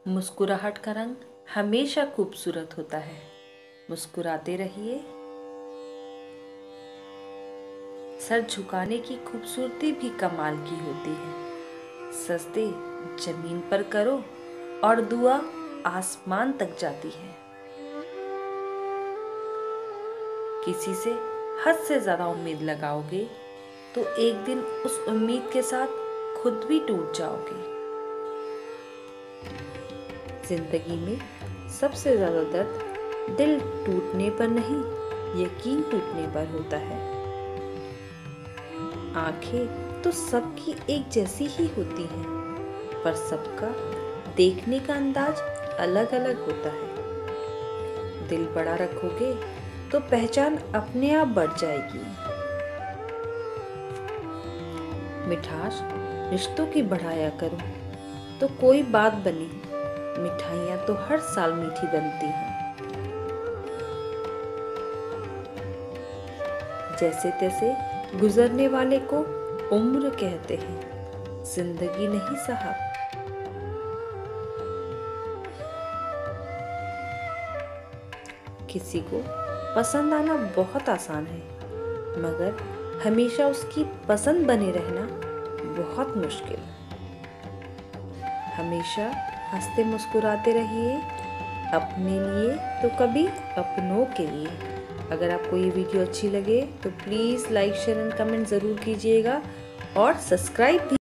मुस्कुराहट का रंग हमेशा खूबसूरत होता है। मुस्कुराते रहिए। सर झुकाने की खूबसूरती भी कमाल की होती है। सजदे जमीन पर करो और दुआ आसमान तक जाती है। किसी से हद से ज्यादा उम्मीद लगाओगे तो एक दिन उस उम्मीद के साथ खुद भी टूट जाओगे। जिंदगी में सबसे ज्यादा दर्द दिल टूटने पर नहीं, यकीन टूटने पर होता है। आंखें तो सबकी एक जैसी ही होती हैं, पर सबका देखने का अंदाज अलग अलग होता है। दिल बड़ा रखोगे तो पहचान अपने आप बढ़ जाएगी। मिठास रिश्तों की बढ़ाया करो तो कोई बात बनी। मिठाइयाँ तो हर साल मीठी बनती हैं। जैसे तैसे गुजरने वाले को उम्र कहते हैं, जिंदगी नहीं साहब। किसी को पसंद आना बहुत आसान है, मगर हमेशा उसकी पसंद बने रहना बहुत मुश्किल। हमेशा हंसते मुस्कुराते रहिए, अपने लिए तो कभी अपनों के लिए। अगर आपको ये वीडियो अच्छी लगे तो please like share and comment ज़रूर कीजिएगा और सब्सक्राइब भी।